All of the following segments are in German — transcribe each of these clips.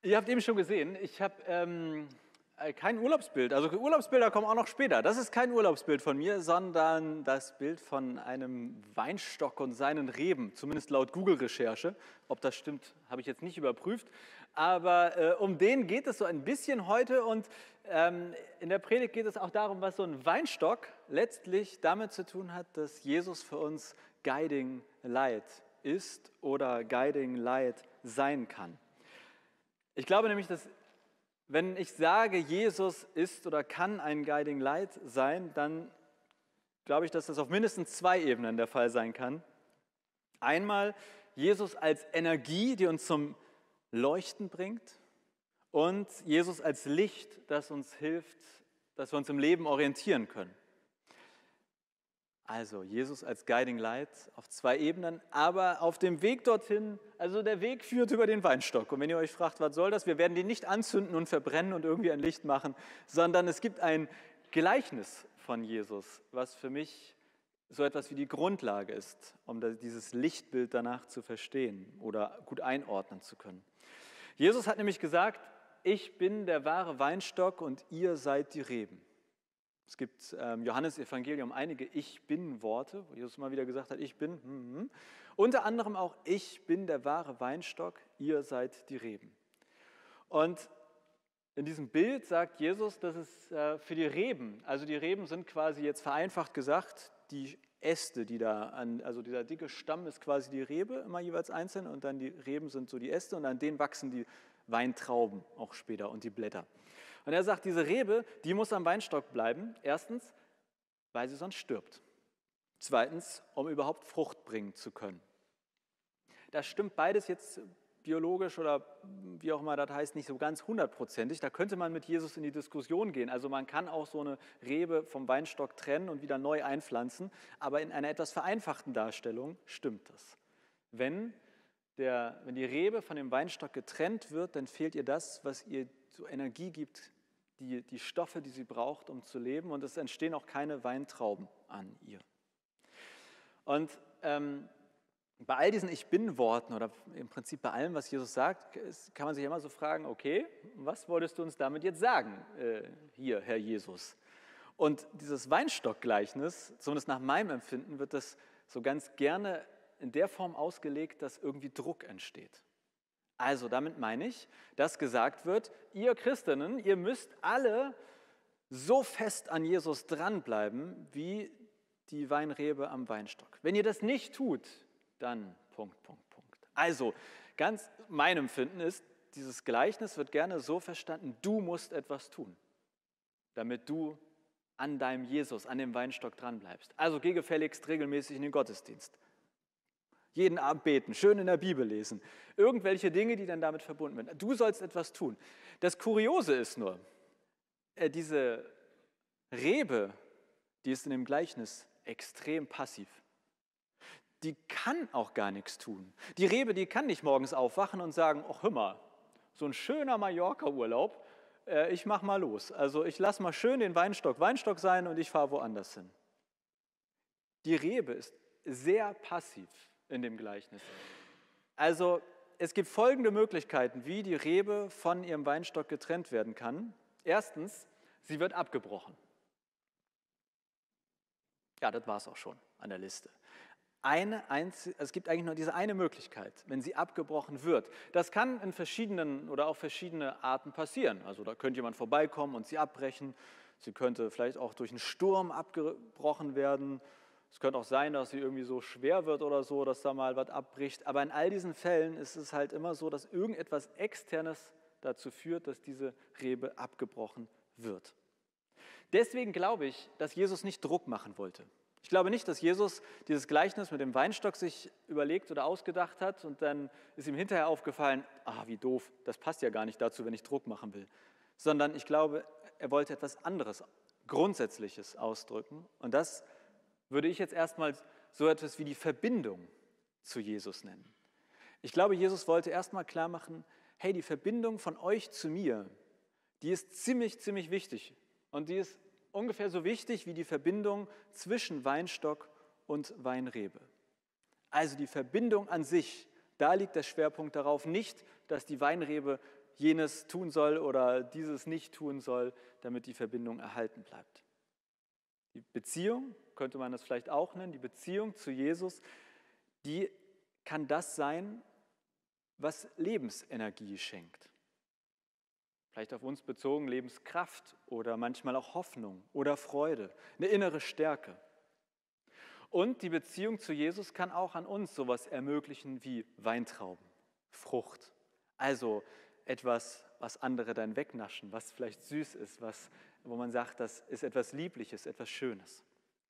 Ihr habt eben schon gesehen, ich habe kein Urlaubsbild. Also Urlaubsbilder kommen auch noch später. Das ist kein Urlaubsbild von mir, sondern das Bild von einem Weinstock und seinen Reben, zumindest laut Google-Recherche. Ob das stimmt, habe ich jetzt nicht überprüft. Aber um den geht es so ein bisschen heute und in der Predigt geht es auch darum, was so ein Weinstock letztlich damit zu tun hat, dass Jesus für uns Guiding Light ist oder Guiding Light sein kann. Ich glaube nämlich, dass wenn ich sage, Jesus ist oder kann ein Guiding Light sein, dann glaube ich, dass das auf mindestens zwei Ebenen der Fall sein kann. Einmal Jesus als Energie, die uns zum Leuchten bringt, und Jesus als Licht, das uns hilft, dass wir uns im Leben orientieren können. Also Jesus als Guiding Light auf zwei Ebenen, aber auf dem Weg dorthin, also der Weg führt über den Weinstock. Und wenn ihr euch fragt, was soll das? Wir werden den nicht anzünden und verbrennen und irgendwie ein Licht machen, sondern es gibt ein Gleichnis von Jesus, was für mich so etwas wie die Grundlage ist, um dieses Lichtbild danach zu verstehen oder gut einordnen zu können. Jesus hat nämlich gesagt, ich bin der wahre Weinstock und ihr seid die Reben. Es gibt im Johannesevangelium einige Ich-Bin-Worte, wo Jesus mal wieder gesagt hat, ich bin. Unter anderem auch, ich bin der wahre Weinstock, ihr seid die Reben. Und in diesem Bild sagt Jesus, dass es für die Reben, also die Reben sind quasi jetzt vereinfacht gesagt, die Äste, die da also dieser dicke Stamm ist quasi die Rebe, immer jeweils einzeln, und dann die Reben sind so die Äste und an denen wachsen die Weintrauben auch später und die Blätter. Und er sagt, diese Rebe, die muss am Weinstock bleiben. Erstens, weil sie sonst stirbt. Zweitens, um überhaupt Frucht bringen zu können. Das stimmt beides jetzt biologisch oder wie auch immer das heißt, nicht so ganz hundertprozentig. Da könnte man mit Jesus in die Diskussion gehen. Also man kann auch so eine Rebe vom Weinstock trennen und wieder neu einpflanzen. Aber in einer etwas vereinfachten Darstellung stimmt das. Wenn die Rebe von dem Weinstock getrennt wird, dann fehlt ihr das, was ihr so Energie gibt, die Stoffe, die sie braucht, um zu leben, und es entstehen auch keine Weintrauben an ihr. Und bei all diesen Ich-Bin-Worten oder im Prinzip bei allem, was Jesus sagt, kann man sich immer so fragen, okay, was wolltest du uns damit jetzt sagen, hier, Herr Jesus? Und dieses Weinstock-Gleichnis, zumindest nach meinem Empfinden, wird das so ganz gerne in der Form ausgelegt, dass irgendwie Druck entsteht. Also damit meine ich, dass gesagt wird, ihr Christinnen, ihr müsst alle so fest an Jesus dranbleiben, wie die Weinrebe am Weinstock. Wenn ihr das nicht tut, dann ... Also, ganz mein Empfinden ist, dieses Gleichnis wird gerne so verstanden, du musst etwas tun, damit du an deinem Jesus, an dem Weinstock dranbleibst. Also geh gefälligst regelmäßig in den Gottesdienst. Jeden Abend beten, schön in der Bibel lesen. Irgendwelche Dinge, die dann damit verbunden werden. Du sollst etwas tun. Das Kuriose ist nur, diese Rebe, die ist in dem Gleichnis extrem passiv. Die kann auch gar nichts tun. Die Rebe, die kann nicht morgens aufwachen und sagen, ach hör mal, so ein schöner Mallorca-Urlaub, ich mach mal los. Also ich lasse mal schön den Weinstock Weinstock sein und ich fahre woanders hin. Die Rebe ist sehr passiv in dem Gleichnis. Also es gibt folgende Möglichkeiten, wie die Rebe von ihrem Weinstock getrennt werden kann. Erstens, sie wird abgebrochen. Ja, das war es auch schon an der Liste. Es gibt eigentlich nur diese eine Möglichkeit, wenn sie abgebrochen wird. Das kann in verschiedenen oder auf verschiedene Arten passieren. Also da könnte jemand vorbeikommen und sie abbrechen. Sie könnte vielleicht auch durch einen Sturm abgebrochen werden. Es könnte auch sein, dass sie irgendwie so schwer wird oder so, dass da mal was abbricht. Aber in all diesen Fällen ist es halt immer so, dass irgendetwas Externes dazu führt, dass diese Rebe abgebrochen wird. Deswegen glaube ich, dass Jesus nicht Druck machen wollte. Ich glaube nicht, dass Jesus dieses Gleichnis mit dem Weinstock sich überlegt oder ausgedacht hat und dann ist ihm hinterher aufgefallen, wie doof, das passt ja gar nicht dazu, wenn ich Druck machen will. Sondern ich glaube, er wollte etwas anderes, Grundsätzliches ausdrücken. Und das würde ich jetzt erstmal so etwas wie die Verbindung zu Jesus nennen. Ich glaube, Jesus wollte erstmal klar machen, hey, die Verbindung von euch zu mir, die ist ziemlich, ziemlich wichtig. Und die ist ungefähr so wichtig wie die Verbindung zwischen Weinstock und Weinrebe. Also die Verbindung an sich, da liegt der Schwerpunkt darauf, nicht, dass die Weinrebe jenes tun soll oder dieses nicht tun soll, damit die Verbindung erhalten bleibt. Die Beziehung, könnte man das vielleicht auch nennen, die Beziehung zu Jesus, die kann das sein, was Lebensenergie schenkt. Vielleicht auf uns bezogen Lebenskraft oder manchmal auch Hoffnung oder Freude, eine innere Stärke. Und die Beziehung zu Jesus kann auch an uns sowas ermöglichen wie Weintrauben, Frucht. Also etwas, was andere dann wegnaschen, was vielleicht süß ist, wo man sagt, das ist etwas Liebliches, etwas Schönes.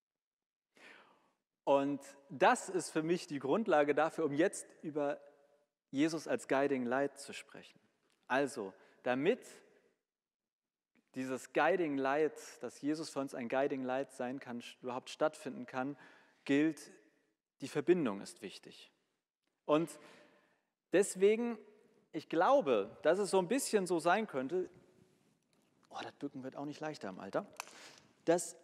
Und das ist für mich die Grundlage dafür, um jetzt über Jesus als Guiding Light zu sprechen. Also, damit dieses Guiding Light, dass Jesus für uns ein Guiding Light sein kann, überhaupt stattfinden kann, gilt, die Verbindung ist wichtig. Und deswegen, ich glaube, dass es so ein bisschen so sein könnte, das Bücken wird auch nicht leichter im Alter, dass,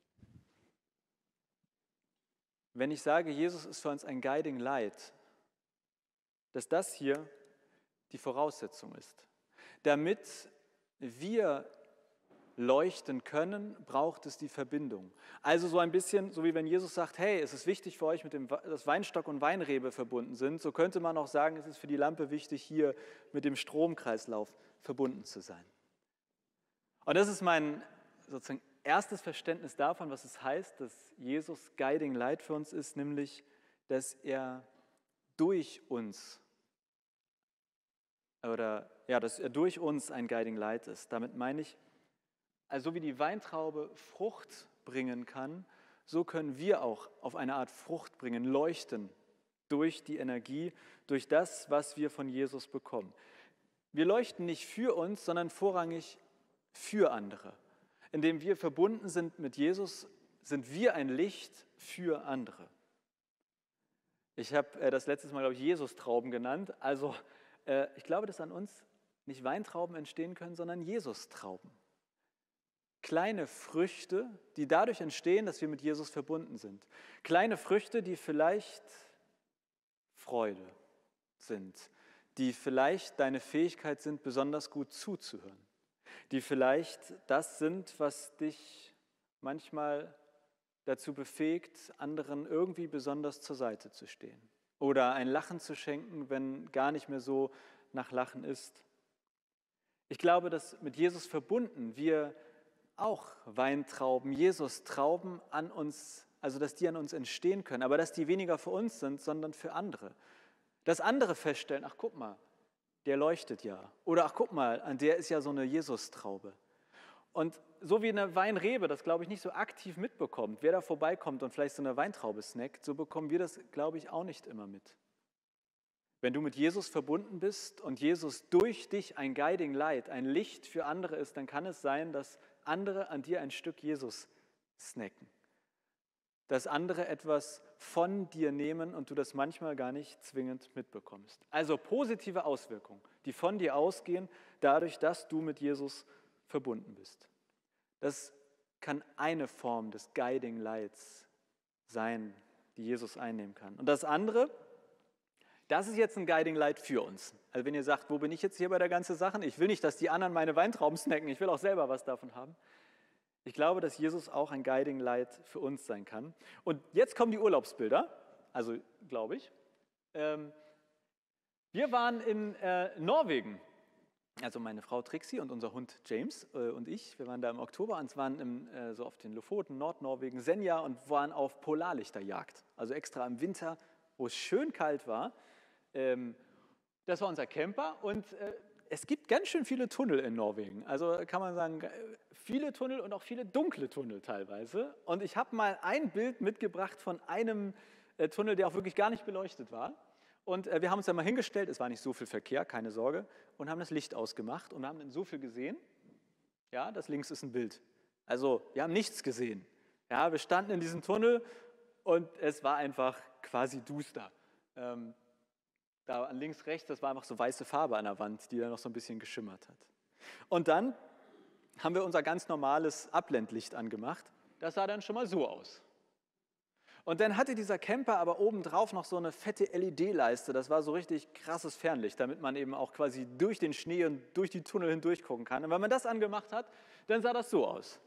wenn ich sage, Jesus ist für uns ein Guiding Light, dass das hier die Voraussetzung ist. Damit wir leuchten können, braucht es die Verbindung. Also so ein bisschen, so wie wenn Jesus sagt, hey, es ist wichtig für euch, dass Weinstock und Weinrebe verbunden sind, so könnte man auch sagen, es ist für die Lampe wichtig, hier mit dem Stromkreislauf verbunden zu sein. Und das ist mein sozusagen erstes Verständnis davon, was es heißt, dass Jesus Guiding Light für uns ist, nämlich, dass er durch uns dass er durch uns ein Guiding Light ist. Damit meine ich, also wie die Weintraube Frucht bringen kann, so können wir auch auf eine Art Frucht bringen, leuchten durch die Energie, durch das, was wir von Jesus bekommen. Wir leuchten nicht für uns, sondern vorrangig für andere. Indem wir verbunden sind mit Jesus, sind wir ein Licht für andere. Ich habe das letztes Mal, glaube ich, Jesus-Trauben genannt. Also ich glaube, dass an uns nicht Weintrauben entstehen können, sondern Jesus-Trauben. Kleine Früchte, die dadurch entstehen, dass wir mit Jesus verbunden sind. Kleine Früchte, die vielleicht Freude sind, die vielleicht deine Fähigkeit sind, besonders gut zuzuhören, die vielleicht das sind, was dich manchmal dazu befähigt, anderen irgendwie besonders zur Seite zu stehen oder ein Lachen zu schenken, wenn gar nicht mehr so nach Lachen ist. Ich glaube, dass mit Jesus verbunden wir auch Weintrauben, Jesus-Trauben an uns, also dass die an uns entstehen können, aber dass die weniger für uns sind, sondern für andere. Dass andere feststellen, ach guck mal, der leuchtet ja. Oder ach guck mal, an der ist ja so eine Jesus-Traube. Und so wie eine Weinrebe das, glaube ich, nicht so aktiv mitbekommt, wer da vorbeikommt und vielleicht so eine Weintraube snackt, so bekommen wir das, glaube ich, auch nicht immer mit. Wenn du mit Jesus verbunden bist und Jesus durch dich ein Guiding Light, ein Licht für andere ist, dann kann es sein, dass andere an dir ein Stück Jesus snacken. Dass andere etwas von dir nehmen und du das manchmal gar nicht zwingend mitbekommst. Also positive Auswirkungen, die von dir ausgehen, dadurch, dass du mit Jesus verbunden bist. Das kann eine Form des Guiding Lights sein, die Jesus einnehmen kann. Und das andere, das ist jetzt ein Guiding Light für uns. Also wenn ihr sagt, wo bin ich jetzt hier bei der ganzen Sache? Ich will nicht, dass die anderen meine Weintrauben snacken, ich will auch selber was davon haben. Ich glaube, dass Jesus auch ein Guiding Light für uns sein kann. Und jetzt kommen die Urlaubsbilder, also glaube ich. Wir waren in Norwegen. Also meine Frau Trixie und unser Hund James und ich, wir waren da im Oktober und waren so auf den Lofoten, Nordnorwegen, Senja und waren auf Polarlichterjagd. Also extra im Winter, wo es schön kalt war. Das war unser Camper und es gibt ganz schön viele Tunnel in Norwegen. Also kann man sagen, viele Tunnel und auch viele dunkle Tunnel teilweise. Und ich habe mal ein Bild mitgebracht von einem Tunnel, der auch wirklich gar nicht beleuchtet war. Und wir haben uns da mal hingestellt, es war nicht so viel Verkehr, keine Sorge, und haben das Licht ausgemacht und haben dann so viel gesehen. Ja, das links ist ein Bild. Also wir haben nichts gesehen. Ja, wir standen in diesem Tunnel und es war einfach quasi duster. Da links, rechts, das war einfach so weiße Farbe an der Wand, die da noch so ein bisschen geschimmert hat. Und dann haben wir unser ganz normales Abblendlicht angemacht. Das sah dann schon mal so aus. Und dann hatte dieser Camper aber obendrauf noch so eine fette LED-Leiste. Das war so richtig krasses Fernlicht, damit man eben auch quasi durch den Schnee und durch die Tunnel hindurch gucken kann. Und wenn man das angemacht hat, dann sah das so aus.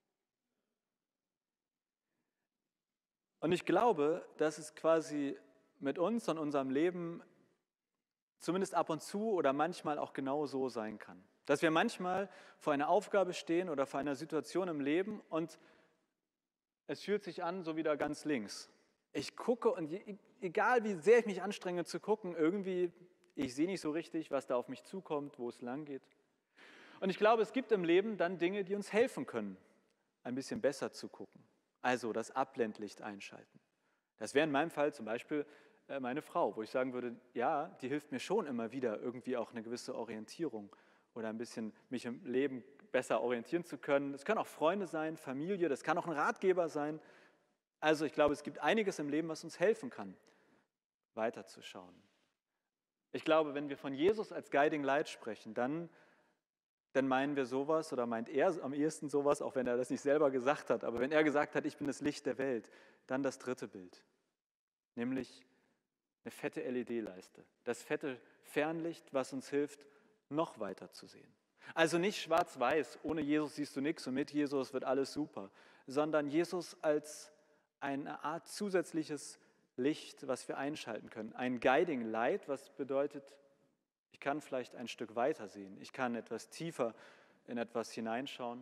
Und ich glaube, dass es quasi mit uns und unserem Leben zumindest ab und zu oder manchmal auch genau so sein kann. Dass wir manchmal vor einer Aufgabe stehen oder vor einer Situation im Leben und es fühlt sich an, so wieder ganz links. Ich gucke und egal wie sehr ich mich anstrenge zu gucken, irgendwie, ich sehe nicht so richtig, was da auf mich zukommt, wo es lang geht. Und ich glaube, es gibt im Leben dann Dinge, die uns helfen können, ein bisschen besser zu gucken. Also das Abblendlicht einschalten. Das wäre in meinem Fall zum Beispiel meine Frau, wo ich sagen würde, ja, die hilft mir schon immer wieder irgendwie auch eine gewisse Orientierung oder ein bisschen mich im Leben besser orientieren zu können. Es können auch Freunde sein, Familie, das kann auch ein Ratgeber sein. Also ich glaube, es gibt einiges im Leben, was uns helfen kann, weiterzuschauen. Ich glaube, wenn wir von Jesus als Guiding Light sprechen, dann meinen wir sowas oder meint er am ehesten sowas, auch wenn er das nicht selber gesagt hat. Aber wenn er gesagt hat, ich bin das Licht der Welt, dann das dritte Bild, nämlich eine fette LED-Leiste, das fette Fernlicht, was uns hilft, noch weiter zu sehen. Also nicht schwarz-weiß, ohne Jesus siehst du nichts und mit Jesus wird alles super, sondern Jesus als eine Art zusätzliches Licht, was wir einschalten können. Ein Guiding Light, was bedeutet, ich kann vielleicht ein Stück weiter sehen, ich kann etwas tiefer in etwas hineinschauen.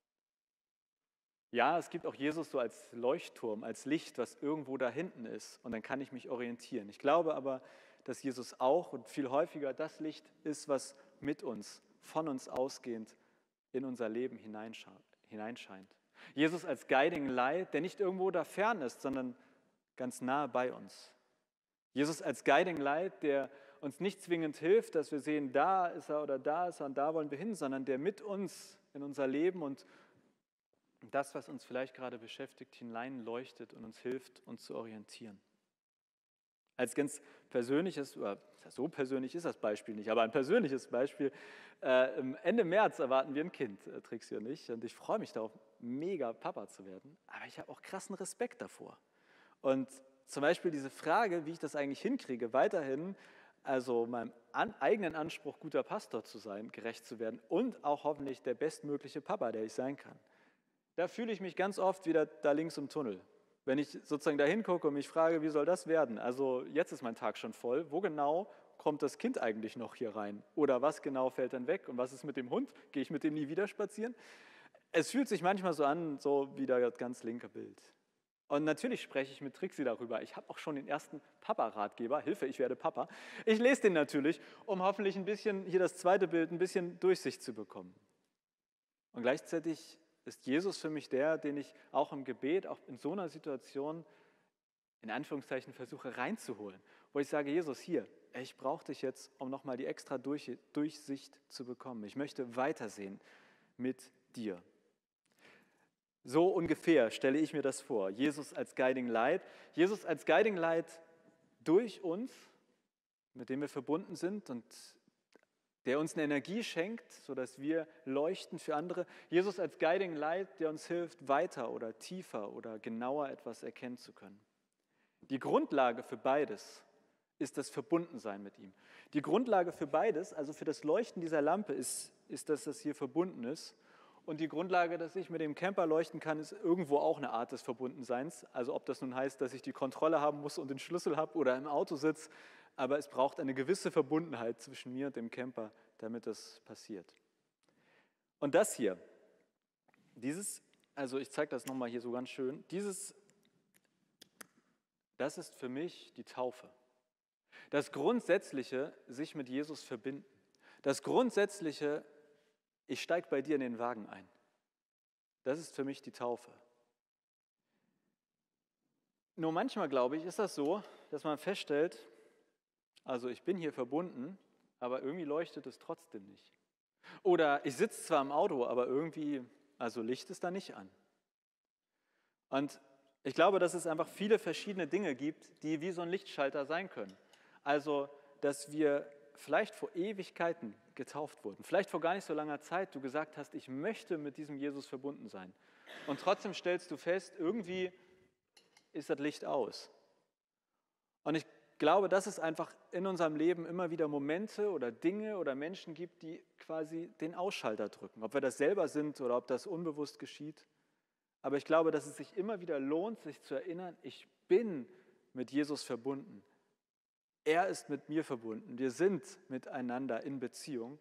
Ja, es gibt auch Jesus so als Leuchtturm, als Licht, was irgendwo da hinten ist und dann kann ich mich orientieren. Ich glaube aber, dass Jesus auch und viel häufiger das Licht ist, was mit uns, von uns ausgehend in unser Leben hineinscheint. Jesus als Guiding Light, der nicht irgendwo da fern ist, sondern ganz nahe bei uns. Jesus als Guiding Light, der uns nicht zwingend hilft, dass wir sehen, da ist er oder da ist er und da wollen wir hin, sondern der mit uns in unser Leben und das, was uns vielleicht gerade beschäftigt, hineinleuchtet und uns hilft, uns zu orientieren. Als ganz persönliches, oder so persönlich ist das Beispiel nicht, aber ein persönliches Beispiel, Ende März erwarten wir ein Kind, Trixie und ich, und ich freue mich darauf, mega Papa zu werden, aber ich habe auch krassen Respekt davor. Und zum Beispiel diese Frage, wie ich das eigentlich hinkriege, weiterhin, also meinem eigenen Anspruch, guter Pastor zu sein, gerecht zu werden und auch hoffentlich der bestmögliche Papa, der ich sein kann. Da fühle ich mich ganz oft wieder da links im Tunnel. Wenn ich sozusagen da hingucke und mich frage, wie soll das werden? Also jetzt ist mein Tag schon voll. Wo genau kommt das Kind eigentlich noch hier rein? Oder was genau fällt dann weg? Und was ist mit dem Hund? Gehe ich mit dem nie wieder spazieren? Es fühlt sich manchmal so an, so wie das ganz linke Bild. Und natürlich spreche ich mit Trixie darüber. Ich habe auch schon den ersten Papa-Ratgeber. Hilfe, ich werde Papa. Ich lese den natürlich, um hoffentlich ein bisschen, hier das zweite Bild, ein bisschen Durchsicht zu bekommen. Und gleichzeitig ist Jesus für mich der, den ich auch im Gebet, auch in so einer Situation, in Anführungszeichen, versuche reinzuholen. Wo ich sage, Jesus, hier, ich brauche dich jetzt, um nochmal die extra Durchsicht zu bekommen. Ich möchte weitersehen mit dir. So ungefähr stelle ich mir das vor. Jesus als Guiding Light. Jesus als Guiding Light durch uns, mit dem wir verbunden sind und der uns eine Energie schenkt, sodass wir leuchten für andere. Jesus als Guiding Light, der uns hilft, weiter oder tiefer oder genauer etwas erkennen zu können. Die Grundlage für beides ist das Verbundensein mit ihm. Die Grundlage für beides, also für das Leuchten dieser Lampe, ist, dass das hier verbunden ist. Und die Grundlage, dass ich mit dem Camper leuchten kann, ist irgendwo auch eine Art des Verbundenseins. Also ob das nun heißt, dass ich die Kontrolle haben muss und den Schlüssel habe oder im Auto sitze, aber es braucht eine gewisse Verbundenheit zwischen mir und dem Camper, damit das passiert. Und das hier, also ich zeige das nochmal hier so ganz schön, das ist für mich die Taufe. Das grundsätzliche, sich mit Jesus verbinden. Das grundsätzliche, ich steige bei dir in den Wagen ein. Das ist für mich die Taufe. Nur manchmal, glaube ich, ist das so, dass man feststellt, also ich bin hier verbunden, aber irgendwie leuchtet es trotzdem nicht. Oder ich sitze zwar im Auto, aber irgendwie, also Licht ist da nicht an. Und ich glaube, dass es einfach viele verschiedene Dinge gibt, die wie so ein Lichtschalter sein können. Also, dass wir vielleicht vor Ewigkeiten getauft wurden, vielleicht vor gar nicht so langer Zeit du gesagt hast, ich möchte mit diesem Jesus verbunden sein. Und trotzdem stellst du fest, irgendwie ist das Licht aus. Und ich glaube, dass es einfach in unserem Leben immer wieder Momente oder Dinge oder Menschen gibt, die quasi den Ausschalter drücken. Ob wir das selber sind oder ob das unbewusst geschieht. Aber ich glaube, dass es sich immer wieder lohnt, sich zu erinnern, ich bin mit Jesus verbunden. Er ist mit mir verbunden. Wir sind miteinander in Beziehung.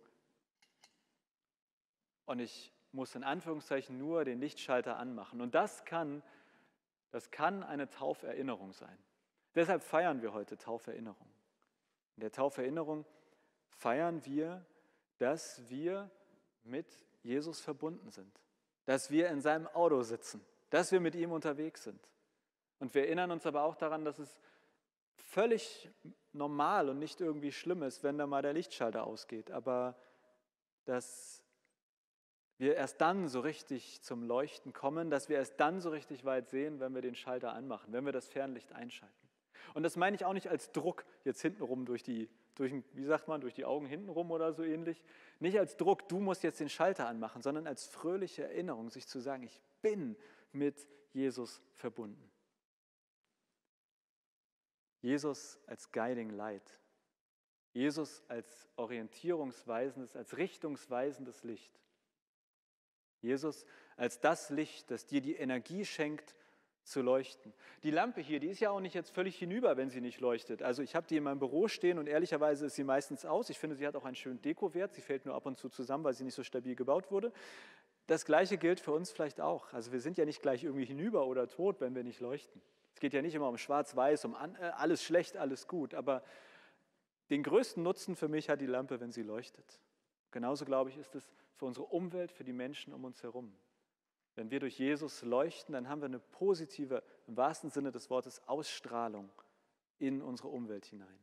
Und ich muss in Anführungszeichen nur den Lichtschalter anmachen. Und das kann eine Tauferinnerung sein. Deshalb feiern wir heute Tauferinnerung. In der Tauferinnerung feiern wir, dass wir mit Jesus verbunden sind, dass wir in seinem Auto sitzen, dass wir mit ihm unterwegs sind. Und wir erinnern uns aber auch daran, dass es völlig normal und nicht irgendwie schlimm ist, wenn da mal der Lichtschalter ausgeht, aber dass wir erst dann so richtig zum Leuchten kommen, dass wir erst dann so richtig weit sehen, wenn wir den Schalter anmachen, wenn wir das Fernlicht einschalten. Und das meine ich auch nicht als Druck jetzt hintenrum durch die Augen hintenrum oder so ähnlich. Nicht als Druck, du musst jetzt den Schalter anmachen, sondern als fröhliche Erinnerung, sich zu sagen, ich bin mit Jesus verbunden. Jesus als Guiding Light. Jesus als orientierungsweisendes, als richtungsweisendes Licht. Jesus als das Licht, das dir die Energie schenkt, zu leuchten. Die Lampe hier, die ist ja auch nicht jetzt völlig hinüber, wenn sie nicht leuchtet. Also ich habe die in meinem Büro stehen und ehrlicherweise ist sie meistens aus. Ich finde, sie hat auch einen schönen Dekowert. Sie fällt nur ab und zu zusammen, weil sie nicht so stabil gebaut wurde. Das Gleiche gilt für uns vielleicht auch. Also wir sind ja nicht gleich irgendwie hinüber oder tot, wenn wir nicht leuchten. Es geht ja nicht immer um Schwarz-Weiß, um alles schlecht, alles gut. Aber den größten Nutzen für mich hat die Lampe, wenn sie leuchtet. Genauso, glaube ich, ist es für unsere Umwelt, für die Menschen um uns herum. Wenn wir durch Jesus leuchten, dann haben wir eine positive, im wahrsten Sinne des Wortes, Ausstrahlung in unsere Umwelt hinein.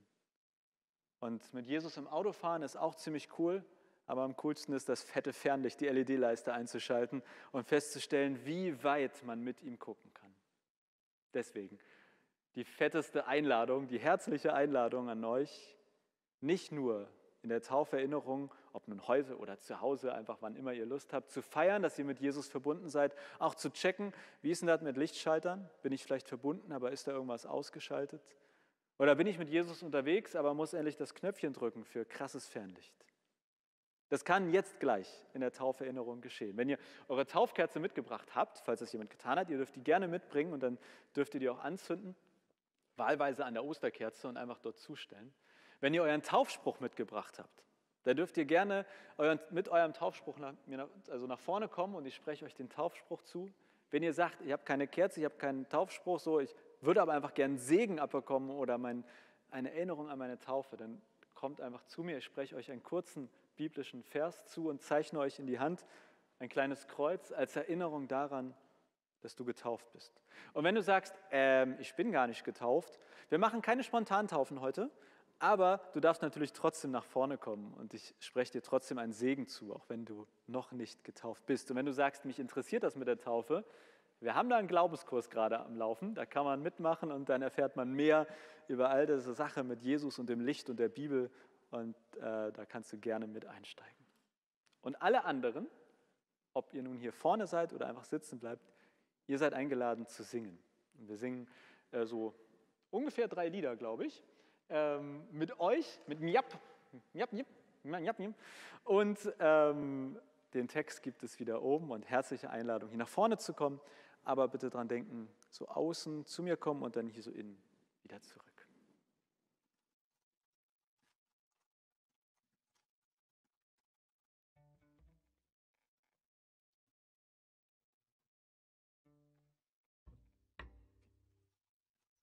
Und mit Jesus im Auto fahren ist auch ziemlich cool, aber am coolsten ist das fette Fernlicht, die LED-Leiste einzuschalten und festzustellen, wie weit man mit ihm gucken kann. Deswegen die fetteste Einladung, die herzliche Einladung an euch, nicht nur in der Tauferinnerung, ob nun heute oder zu Hause, einfach wann immer ihr Lust habt, zu feiern, dass ihr mit Jesus verbunden seid, auch zu checken, wie ist denn das mit Lichtschaltern? Bin ich vielleicht verbunden, aber ist da irgendwas ausgeschaltet? Oder bin ich mit Jesus unterwegs, aber muss endlich das Knöpfchen drücken für krasses Fernlicht? Das kann jetzt gleich in der Tauferinnerung geschehen. Wenn ihr eure Taufkerze mitgebracht habt, falls das jemand getan hat, ihr dürft die gerne mitbringen und dann dürft ihr die auch anzünden, wahlweise an der Osterkerze und einfach dort zustellen. Wenn ihr euren Taufspruch mitgebracht habt, dann dürft ihr gerne mit eurem Taufspruch nach vorne kommen und ich spreche euch den Taufspruch zu. Wenn ihr sagt, ich habe keine Kerze, ich habe keinen Taufspruch, ich würde aber einfach gerne Segen abbekommen oder eine Erinnerung an meine Taufe, dann kommt einfach zu mir, ich spreche euch einen kurzen biblischen Vers zu und zeichne euch in die Hand ein kleines Kreuz als Erinnerung daran, dass du getauft bist. Und wenn du sagst, ich bin gar nicht getauft, wir machen keine Spontantaufen heute, aber du darfst natürlich trotzdem nach vorne kommen und ich spreche dir trotzdem einen Segen zu, auch wenn du noch nicht getauft bist. Und wenn du sagst, mich interessiert das mit der Taufe, wir haben da einen Glaubenskurs gerade am Laufen, da kann man mitmachen und dann erfährt man mehr über all diese Sache mit Jesus und dem Licht und der Bibel und da kannst du gerne mit einsteigen. Und alle anderen, ob ihr nun hier vorne seid oder einfach sitzen bleibt, ihr seid eingeladen zu singen. Und wir singen so ungefähr 3 Lieder, glaube ich. Mit euch, mit Njap, Njap, Njap, Njap, Njap. Und den Text gibt es wieder oben und herzliche Einladung, hier nach vorne zu kommen. Aber bitte dran denken, so außen zu mir kommen und dann hier so innen wieder zurück.